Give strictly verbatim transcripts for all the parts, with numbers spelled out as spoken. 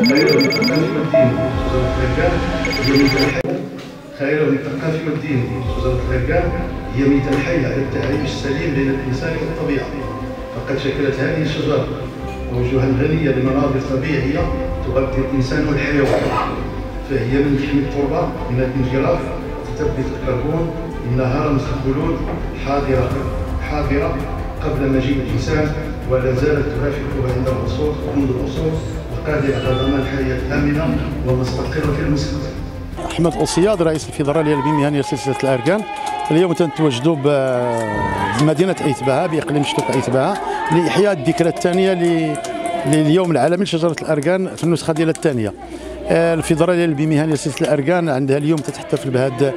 خير من الثقافي والدين وزارة الأركان هي ميدان حي على التعايش السليم بين الإنسان والطبيعة، فقد شكلت هذه الشجرة أوجها غنية بمناظر طبيعية تغذي الإنسان والحيوان، فهي من تحمي التربة من الانجراف وتثبت الكربون، إنها رمز الخلود، حاضرة حاضرة قبل مجيء الإنسان، ولا زالت ترافقه عند العصور منذ العصور، وقادرة على ضمان حياة آمنة ومستقرة في المستقبل. أحمد أوصياد رئيس الفيدرالية المهنية لسلسلة الأركان. اليوم تنتواجدوا بمدينة أيتباها بإقليم شتوك أيتباها لإحياء الذكرى الثانية لليوم العالمي لشجرة الأركان في النسخة ديال الثانية. الفيدرالية المهنية لسلسلة الأركان عندها اليوم تتحتفل بهذا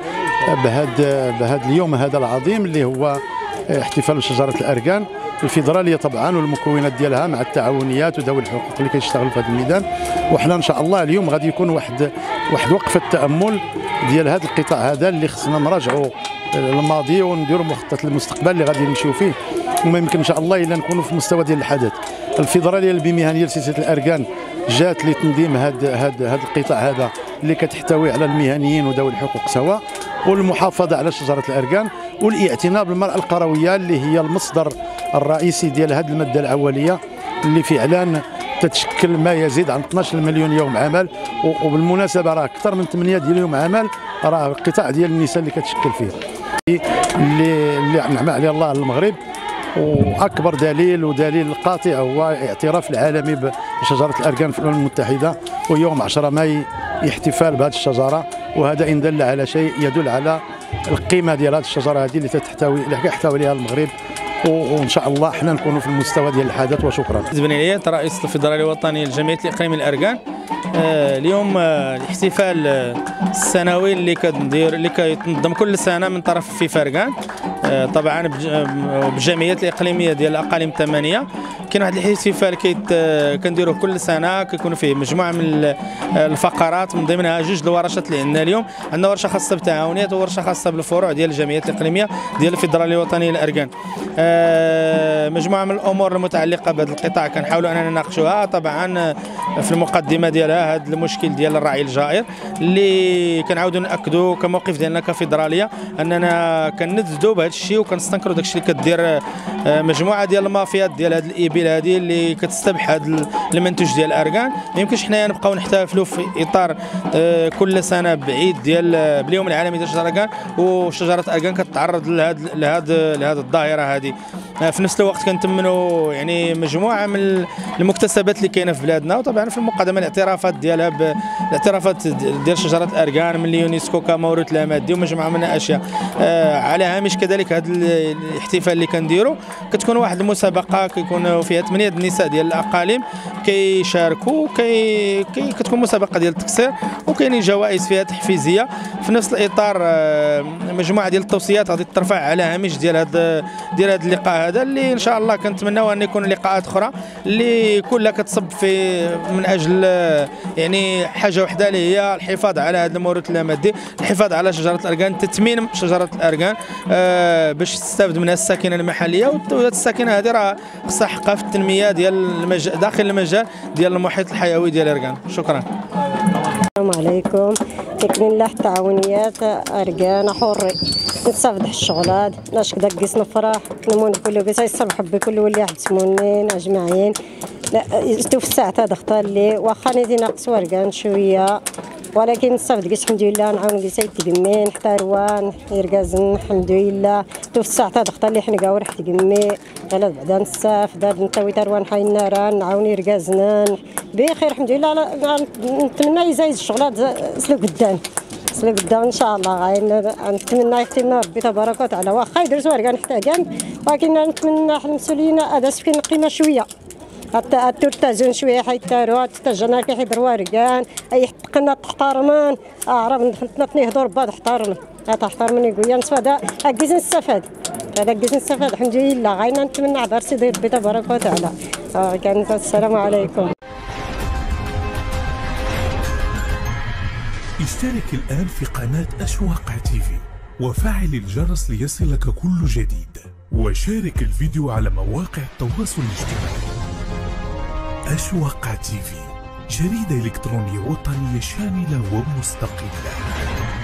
بهذا بهذا اليوم هذا العظيم اللي هو احتفال بشجرة الأركان. الفيدرالية طبعا والمكونات ديالها مع التعاونيات وذوي الحقوق اللي كيشتغلوا في هذا الميدان، وحنا ان شاء الله اليوم غادي يكون واحد واحد وقفه تامل ديال هذا القطاع هذا اللي خصنا نراجعوا الماضي ونديروا مخطط للمستقبل اللي غادي نمشيو فيه، وما يمكن ان شاء الله الا نكونوا في مستوى ديال الحدث. الفيدرالية المهنية لسلسلة الأركان جات لتنظيم هذا هذا هذا القطاع هذا اللي كتحتوي على المهنيين وذوي الحقوق سواء، والمحافظه على شجره الأركان، والاعتناء بالمراه القرويه اللي هي المصدر الرئيسي ديال هذه الماده العوليه اللي فعلا تتشكل ما يزيد عن اثناش مليون يوم عمل، وبالمناسبه راه اكثر من ثمانية ديال يوم عمل راه القطاع ديال النساء اللي كتشكل فيه اللي اللي نعم عليه الله المغرب. واكبر دليل ودليل قاطع هو اعتراف العالمي بشجره الأركان في الامم المتحده، ويوم عشرة ماي احتفال بهذه الشجره، وهذا ان دل على شيء يدل على القيمه ديال هذه الشجره هذه اللي تحتوي اللي كيحتوي عليها المغرب، وان شاء الله حنا نكونوا في المستوى ديال الحدث. وشكرا. بالنسبه لي رئيس الفيدراليه الوطنيه لجمعيه الاقليميه الأركان، آه اليوم آه الاحتفال آه السنوي اللي كندير اللي كيتنظم كل سنه من طرف في فرقان، آه طبعا بالجمعيات الاقليميه ديال الاقاليم الثمانيه. كاين واحد الاحتفال كيت آه كنديروه كل سنه، كيكون فيه مجموعه من الفقرات، من ضمنها جوج الورشات اللي عندنا اليوم. عندنا ورشه خاصه بالتعاونيات وورشه خاصه بالفروع ديال الجمعيات الاقليميه ديال الفيدراليه الوطنيه للأركان. آه مجموعه من الامور المتعلقه بهذا القطاع كنحاولوا اننا نناقشوها. طبعا في المقدمه ديالها هذا المشكل ديال الرعي الجائر اللي كنعاودوا ناكدوا كموقف ديالنا كفيدراليه اننا كننددوا بهذا الشيء وكنستنكروا داك الشيء اللي كدير مجموعه ديال المافيات ديال هذه الابل هذه اللي كتستبح هذا المنتوج ديال الأركان. ما يمكنش حنايا نبقاو نحتفلوا في اطار كل سنه بعيد ديال باليوم العالمي ديال شجره الأركان وشجره الأركان كتعرض لهذا لهذا لهذا الظاهره هذه. في نفس الوقت كنتمنوا يعني مجموعه من المكتسبات اللي كاينه في بلادنا، وطبعا في المقدمه الاعترافات ديالها بالاعترافات ديال شجره الأركان من اليونسكو كموروث لا مادي ومجموعه من الاشياء. آه على هامش كذلك هذا الاحتفال اللي كنديروا كتكون واحد المسابقه كيكون فيها ثمانيه النساء ديال الاقاليم كيشاركوا كي, كي كتكون مسابقه ديال التكسير، وكاينين جوائز فيها تحفيزيه. في نفس الاطار آه مجموعه ديال التوصيات غادي ترفع على هامش ديال هذا ديال هذا اللقاء هذا اللي ان شاء الله كنتمناو ان يكون لقاءات اخرى اللي كلها كتصب في من اجل يعني حاجه وحده اللي هي الحفاظ على هذا الموروث اللامادي، الحفاظ على شجره الأركان، تثمين شجره الأركان آه باش تستافد منها الساكنه المحليه. وهذه الساكنه هذه راه خصها حقها في التنميه ديال المجال داخل المجال ديال المحيط الحيوي ديال الأركان. شكرا. السلام عليكم. كاين لا التعاونيات أركان حري نتصافد الشغلات ناش كدا قيس نفرح نمون كل قيس يصرح بكل ولي واحد سمونين اجمعين. لا استو في الساعه هذا اختار لي واخا نيتي ناقص أركان شويه، ولكن نصافد قيس الحمد لله نعاون قيس يتقمين حتى روان يركازن الحمد لله. استو في الساعه هذا اختار لي حنا ورح تقمي على بعدا نصاف دار نتاوي تروان حي النار نعاون يركازن بخير الحمد لله. نتمنى يزايد الشغلات سلو قدام سلو قدام ان شاء الله. غاين نتمنى يختمنا ربي تبارك وتعالى واخا يدرسوا أركان حتى جنب، ولكن نتمنى المسؤولين هذا سكين القيمه شويه حتى التوتازون شويه حيت روات تجنا كيحضروا أركان اي قلنا تحترمان اعرف دخلتنا تنهضوا ربا تحترم تحترمني يقول يا نصف هذا كيس نستفاد هذا كيس نستفاد الحمد لله. غاينا نتمنى عبر سيدي ربي تبارك وتعالى. كان السلام عليكم. اشترك الآن في قناة أشواق تيفي وفعل الجرس ليصلك كل جديد، وشارك الفيديو على مواقع التواصل الاجتماعي. أشواق تيفي جريدة إلكترونية وطنية شاملة ومستقلة.